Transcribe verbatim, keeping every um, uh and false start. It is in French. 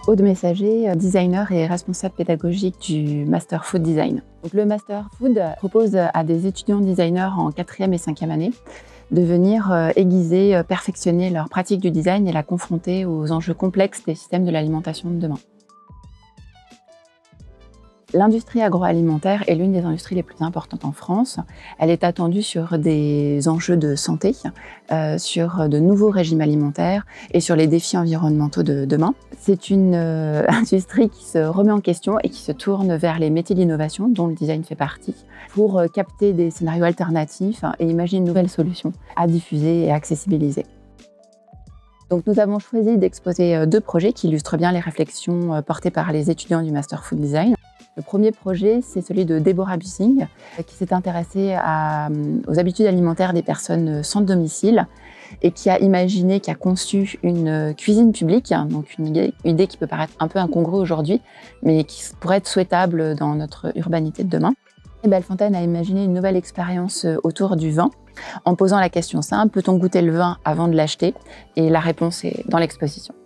Aude Messager, designer et responsable pédagogique du Master Food Design. Donc, le Master Food propose à des étudiants designers en quatrième et cinquième année de venir aiguiser, perfectionner leur pratique du design et la confronter aux enjeux complexes des systèmes de l'alimentation de demain. L'industrie agroalimentaire est l'une des industries les plus importantes en France. Elle est attendue sur des enjeux de santé, euh, sur de nouveaux régimes alimentaires et sur les défis environnementaux de demain. C'est une euh, industrie qui se remet en question et qui se tourne vers les métiers d'innovation, dont le design fait partie, pour euh, capter des scénarios alternatifs et imaginer de nouvelles solutions à diffuser et accessibiliser. Donc, nous avons choisi d'exposer deux projets qui illustrent bien les réflexions portées par les étudiants du Master Food Design. Le premier projet, c'est celui de Deborah Bussing, qui s'est intéressée à, aux habitudes alimentaires des personnes sans domicile et qui a imaginé, qui a conçu une cuisine publique, donc une idée, une idée qui peut paraître un peu incongrue aujourd'hui, mais qui pourrait être souhaitable dans notre urbanité de demain. Et Bellefontaine a imaginé une nouvelle expérience autour du vin, en posant la question simple, peut-on goûter le vin avant de l'acheter? Et la réponse est dans l'exposition.